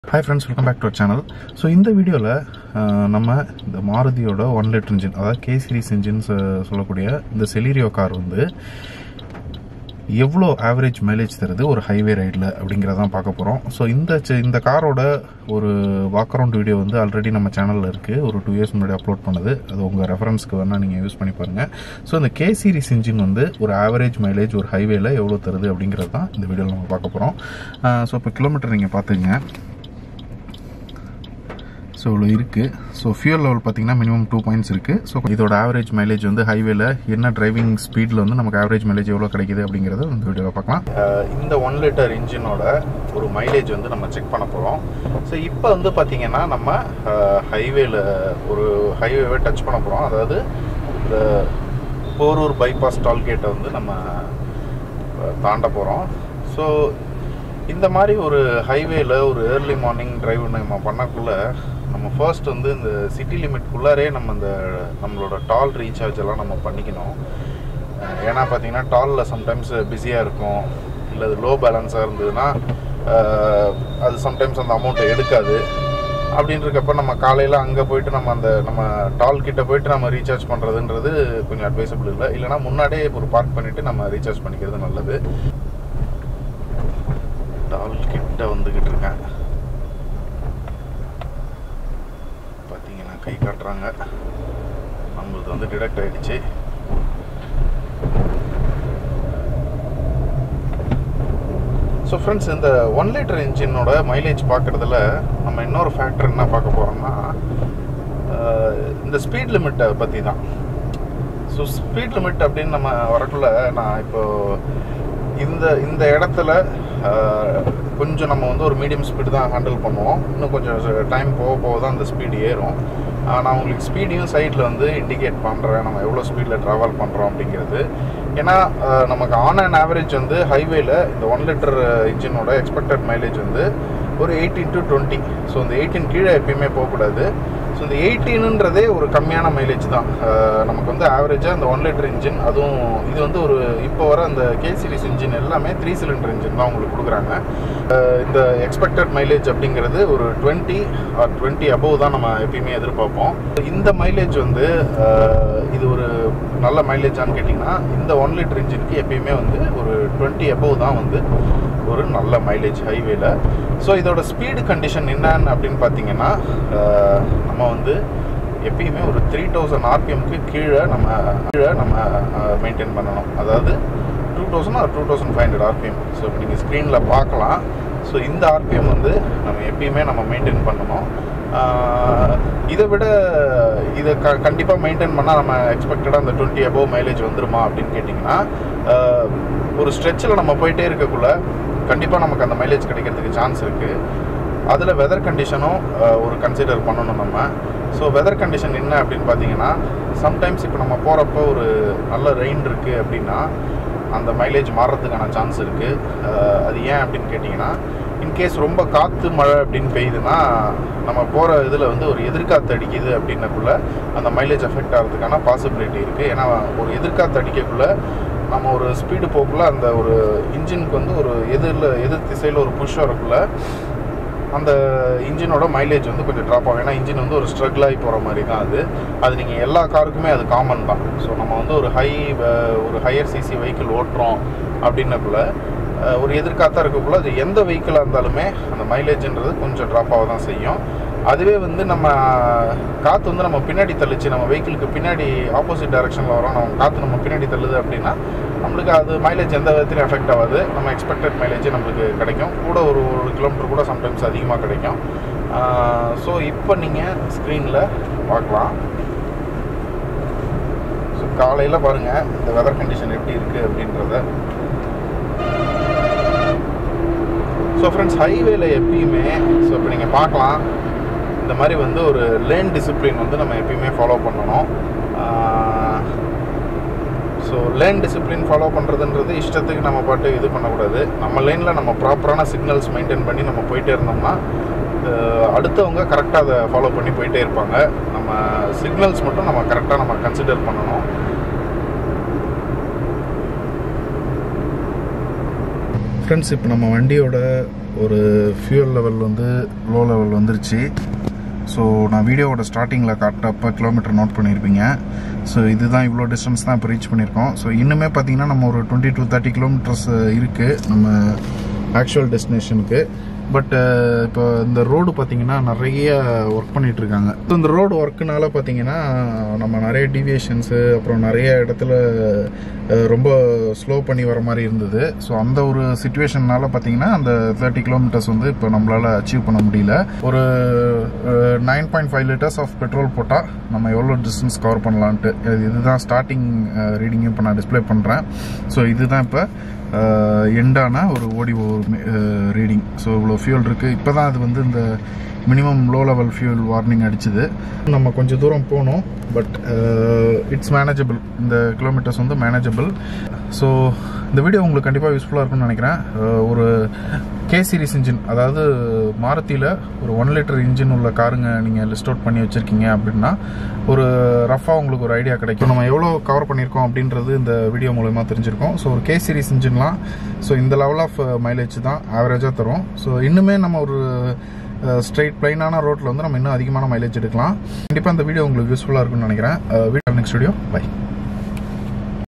Hi friends, welcome back to our channel. So in the video நம்ம இந்த மாருதியோட 1 litre engine அதாவது K series engines சொல்லக்கூடிய இந்த Celerio கார் வந்து எவ்வளோ ஆவரேஜ் மைலேஜ் தருது ஒரு ஹைவே ரைடில் அப்படிங்கிறதான் பார்க்க போகிறோம். ஸோ இந்த காரோட ஒரு வாக் அரவுண்ட் வீடியோ வந்து ஆல்ரெடி நம்ம சேனலில் இருக்குது. ஒரு 2 இயர்ஸ் முன்னாடி அப்லோட் பண்ணது. அது உங்கள் ரெஃபரன்ஸ்க்கு வேணால் நீங்கள் யூஸ் பண்ணி பாருங்கள். ஸோ இந்த K சீரிஸ் இன்ஜின் வந்து ஒரு ஆவரேஜ் மைலேஜ் ஒரு ஹைவேல எவ்வளோ தருது அப்படிங்கிறது தான் இந்த வீடியோவில் நம்ம பார்க்க போகிறோம். ஸோ இப்போ கிலோமீட்டர் நீங்கள் பார்த்துங்க. ஸோ இவ்வளோ இருக்குது. ஸோ ஃபியூல் லெவல் பார்த்தீங்கன்னா மினிமம் 2 பாயிண்ட்ஸ் இருக்குது. ஸோ இதோட ஆவரேஜ் மைலேஜ் வந்து ஹைவேல என்ன டிரைவிங் ஸ்பீடில் வந்து நமக்கு ஆவரேஜ் மைலேஜ் எவ்வளோ கிடைக்குது அப்படிங்கிறத இந்த வீடியோவில் பார்க்கலாம். இந்த 1 லிட்டர் இன்ஜினோட ஒரு மைலேஜ் வந்து நம்ம செக் பண்ண போகிறோம். ஸோ இப்போ வந்து பார்த்தீங்கன்னா நம்ம ஹைவேல ஒரு ஹைவேவை டச் பண்ண போகிறோம். அதாவது இந்த போரூர் பைபாஸ் டால்கேட்டை வந்து நம்ம தாண்ட போகிறோம். ஸோ இந்த மாதிரி ஒரு ஹைவேல ஒரு ஏர்லி மார்னிங் டிரைவ் நம்ம பண்ணக்குள்ள நம்ம ஃபர்ஸ்ட் வந்து இந்த சிட்டி லிமிட்குள்ளாரே நம்ம இந்த நம்மளோட டால் ரீசார்ஜ் எல்லாம் நம்ம பண்ணிக்கணும். ஏன்னா பார்த்தீங்கன்னா டாலில் சம்டைம்ஸ் பிஸியாக இருக்கும், இல்லை அது லோ பேலன்ஸாக இருந்ததுன்னா அது சம்டைம்ஸ் அந்த அமௌண்ட்டை எடுக்காது. அப்படின்றக்கப்ப நம்ம காலையில் அங்கே போயிட்டு நம்ம டால் கிட்ட போயிட்டு நம்ம ரீசார்ஜ் பண்ணுறதுன்றது கொஞ்சம் அட்வைசபிள் இல்லை. இல்லைனா முன்னாடியே ஒரு பார்க் பண்ணிவிட்டு நம்ம ரீசார்ஜ் பண்ணிக்கிறது நல்லது. டால் கிட்ட வந்துக்கிட்டு இருக்கேன். பார்த்தீங்கன்னா கை காட்டுறாங்க. நம்மளுக்கு வந்து டிடெக்ட் ஆகிடுச்சு. ஸோ ஃப்ரெண்ட்ஸ், இந்த 1 லிட்டர் இன்ஜினோட மைலேஜ் பார்க்குறதுல நம்ம இன்னொரு ஃபேக்டர் என்ன பார்க்க போகிறோம்னா இந்த ஸ்பீட் லிமிட்டை பற்றி தான். ஸோ ஸ்பீட் லிமிட் அப்படின்னு நம்ம வரக்குள்ள நான் இப்போது இந்த இடத்துல கொஞ்சம் நம்ம வந்து ஒரு மீடியம் ஸ்பீடு தான் ஹேண்டில் பண்ணுவோம். இன்னும் கொஞ்சம் டைம் போக தான் அந்த ஸ்பீடு ஏறும். நான் உங்களுக்கு ஸ்பீடையும் சைடில் வந்து இண்டிகேட் பண்ணுறேன், நம்ம எவ்வளோ ஸ்பீடில் ட்ராவல் பண்ணுறோம் அப்படிங்கிறது. ஏன்னா நமக்கு ஆன் அண்ட் ஆவரேஜ் வந்து ஹைவேல இந்த 1 லிட்டர் இன்ஜினோட எக்ஸ்பெக்டட் மைலேஜ் வந்து ஒரு 18 to 20. ஸோ இந்த 18 கீழே எப்பயுமே போகக்கூடாது. ஸோ இந்த 18ன்றதே ஒரு கம்மியான மைலேஜ் தான் நமக்கு வந்து ஆவரேஜாக இந்த 1 லிட்டர் இன்ஜின். அதுவும் இது வந்து ஒரு இப்போ வர அந்த K சீரிஸ் இன்ஜின் எல்லாமே 3 சிலிண்டர் இன்ஜின் தான் உங்களுக்கு கொடுக்குறாங்க. இந்த எக்ஸ்பெக்டட் மைலேஜ் அப்படிங்கிறது ஒரு 20 or 20 above தான் நம்ம எப்பயுமே எதிர்பார்ப்போம். இந்த மைலேஜ் வந்து இது ஒரு நல்ல மைலேஜான்னு கேட்டிங்கன்னா இந்த 1 லிட்டர் இன்ஜினுக்கு எப்பயுமே வந்து ஒரு 20 above தான் வந்து ஒரு நல்ல மைலேஜ் ஹைவேல. ஸோ இதோட ஸ்பீடு கண்டிஷன் என்னன்னு அப்படின்னு பார்த்தீங்கன்னா நம்ம வந்து எப்பயுமே ஒரு 3000 RPMக்கு கீழே நம்ம மெயின்டைன் பண்ணணும். அதாவது 2000 or 2500 RPM. ஸோ இப்போ நீங்கள் ஸ்க்ரீனில் பார்க்கலாம். ஸோ இந்த RPM வந்து நம்ம எப்பயுமே நம்ம மெயின்டைன் பண்ணணும். இதை விட இதை கண்டிப்பாக மெயின்டைன் பண்ணால் நம்ம எக்ஸ்பெக்டடாக அந்த 20 above மைலேஜ் வந்துருமா அப்படின்னு கேட்டிங்கன்னா ஒரு ஸ்ட்ரெச்சில் நம்ம போயிட்டே இருக்கக்குள்ள கண்டிப்பாக நமக்கு அந்த மைலேஜ் கிடைக்கிறதுக்கு சான்ஸ் இருக்குது. அதில் வெதர் கண்டிஷனும் ஒரு கன்சிடர் பண்ணணும் நம்ம. ஸோ வெதர் கண்டிஷன் என்ன அப்படின்னு பார்த்தீங்கன்னா சம்டைம்ஸ் இப்போ நம்ம போகிறப்போ ஒரு நல்ல ரெயின் இருக்குது அப்படின்னா அந்த மைலேஜ் மாறுறதுக்கான சான்ஸ் இருக்குது. அது ஏன் அப்படின்னு கேட்டிங்கன்னா இன்கேஸ் ரொம்ப காற்று மழை அப்படின்னு பெய்யுதுன்னா நம்ம போகிற இதில் வந்து ஒரு எதிர்காற்று அடிக்குது அப்படின்னக்குள்ள அந்த மைலேஜ் அஃபெக்ட் ஆகிறதுக்கான பாசிபிலிட்டி இருக்குது. ஏன்னா ஒரு எதிர்காற்று அடிக்கக்குள்ள நம்ம ஒரு ஸ்பீடு போக்குள்ள அந்த ஒரு இன்ஜினுக்கு வந்து ஒரு எதிர் திசையில் ஒரு புஷ் வரக்குள்ள அந்த இன்ஜினோட மைலேஜ் வந்து கொஞ்சம் ட்ராப் ஆகும். ஏன்னா இன்ஜின் வந்து ஒரு ஸ்ட்ரகிள் ஆகி போகிற மாதிரி தான் அது நீங்கள் எல்லா காருக்குமே அது காமன் தான். ஸோ நம்ம வந்து ஒரு ஹையர் சிசி வெஹிக்கிள் ஓட்டுறோம் அப்படின்னக்குள்ள ஒரு எதிர்காத்தாக இருக்கக்குள்ள அது எந்த வெஹிக்கிளாக இருந்தாலுமே அந்த மைலேஜ்ன்றது கொஞ்சம் ட்ராப் ஆக தான் செய்யும். அதுவே வந்து நம்ம காற்று வந்து நம்ம பின்னாடி தள்ளிச்சு, நம்ம வெஹிக்கிளுக்கு பின்னாடி ஆப்போசிட் டைரெக்ஷனில் வரோம், நம்ம காற்று நம்ம பின்னாடி தள்ளுது அப்படின்னா நம்மளுக்கு அது மைலேஜ் எந்த விதத்துலையும் எஃபெக்ட் ஆகாது. நம்ம எக்ஸ்பெக்டட் மைலேஜ் நம்மளுக்கு கிடைக்கும். கூட ஒரு கிலோமீட்டர் கூட சம்டைம்ஸ் அதிகமாக கிடைக்கும். ஸோ இப்போ நீங்கள் ஸ்க்ரீனில் பார்க்கலாம். ஸோ காலையில் பாருங்கள் இந்த வெதர் கண்டிஷன் எப்படி இருக்குது அப்படின்றத. ஸோ ஃப்ரெண்ட்ஸ், ஹைவேல எப்பயுமே ஸோ இப்போ நீங்கள் பார்க்கலாம் இந்த மாதிரி வந்து ஒரு லேன் டிசிப்ளின் வந்து நம்ம எப்பயுமே ஃபாலோ பண்ணணும். ஸோ லேன் டிசிப்ளின் ஃபாலோ பண்ணுறதுன்றது இஷ்டத்துக்கு நம்ம பாட்டு இது பண்ணக்கூடாது. நம்ம லேனில் நம்ம ப்ராப்பரான சிக்னல்ஸ் மெயின்டைன் பண்ணி நம்ம போயிட்டே இருந்தோம்னா அடுத்தவங்க கரெக்டாக அதை ஃபாலோ பண்ணி போயிட்டே இருப்பாங்க. நம்ம சிக்னல்ஸ் மட்டும் நம்ம கரெக்டாக நம்ம கன்சிடர் பண்ணணும். ஃப்ரெண்ட்ஸ், இப்போ நம்ம வண்டியோட ஒரு ஃபியூல் லெவல் வந்து லோ லெவல் வந்துருச்சு. ஸோ நான் வீடியோவோட ஸ்டார்டிங்கில் காட்டப்போ கிலோமீட்டர் நோட் பண்ணியிருப்பீங்க. ஸோ இதுதான் இவ்வளோ டிஸ்டன்ஸ் தான் இப்போ ரீச் பண்ணியிருக்கோம். ஸோ இன்னுமே பார்த்தீங்கன்னா நம்ம ஒரு 20 to 30 கிலோமீட்டர்ஸ் இருக்குது நம்ம ஆக்சுவல் டெஸ்டினேஷனுக்கு. பட் இப்போ இந்த ரோடு பார்த்தீங்கன்னா நிறைய ஒர்க் பண்ணிகிட்ருக்காங்க. ஸோ இந்த ரோடு ஒர்க்குனால பார்த்தீங்கன்னா நம்ம நிறைய டீவியேஷன்ஸு, அப்புறம் நிறைய இடத்துல ரொம்ப ஸ்லோ பண்ணி வர மாதிரி இருந்தது. ஸோ அந்த ஒரு சிச்சுவேஷன்னால பார்த்தீங்கன்னா அந்த 30 கிலோமீட்டர்ஸ் வந்து இப்போ நம்மளால் அச்சீவ் பண்ண முடியல. ஒரு 9.5 liters ஆஃப் பெட்ரோல் போட்டால் நம்ம எவ்வளோ டிஸ்டன்ஸ் கவர் பண்ணலான்ட்டு இதுதான் ஸ்டார்டிங் ரீடிங்கும் இப்போ நான் டிஸ்பிளே பண்ணுறேன். ஸோ இதுதான் இப்போ எண்டான ஒரு ஓடிஓ ரீடிங். ஸோ இவ்வளோ ஃபியூல் இருக்குது. இப்போ தான் அது வந்து இந்த minimum low level fuel warning அடிச்சுது. நம்ம கொஞ்சம் தூரம் போகணும், பட் இட்ஸ் மேனேஜபிள். இந்த கிலோமீட்டர்ஸ் வந்து மேனேஜபிள். ஸோ இந்த வீடியோ உங்களுக்கு கண்டிப்பாக யூஸ்ஃபுல்லாக இருக்கும்னு நினைக்கிறேன். ஒரு கே சீரிஸ் இன்ஜின், அதாவது மாருதியில் ஒரு 1 liter இன்ஜின் உள்ள காருங்க நீங்கள் லிஸ்ட் அவுட் பண்ணி வச்சுருக்கீங்க அப்படின்னா ஒரு ரஃபாக உங்களுக்கு ஒரு ஐடியா கிடைக்கும். நம்ம எவ்வளோ கவர் பண்ணியிருக்கோம் அப்படின்றது இந்த வீடியோ மூலமாக தெரிஞ்சிருக்கோம். ஸோ ஒரு கே சீரிஸ் இன்ஜின்லாம் ஸோ இந்த லெவல் ஆஃப் மைலேஜ் தான் ஆவரேஜாக தரும். ஸோ இன்னுமே நம்ம ஒரு ஸ்ட்ரெயிட் பிளைனான ரோட்டில் வந்து நம்ம இன்னும் அதிகமான மைலேஜ் எடுக்கலாம். கண்டிப்பாக இந்த வீடியோ உங்களுக்கு யூஸ்ஃபுல்லாக இருக்கும்னு நினைக்கிறேன். Next video by.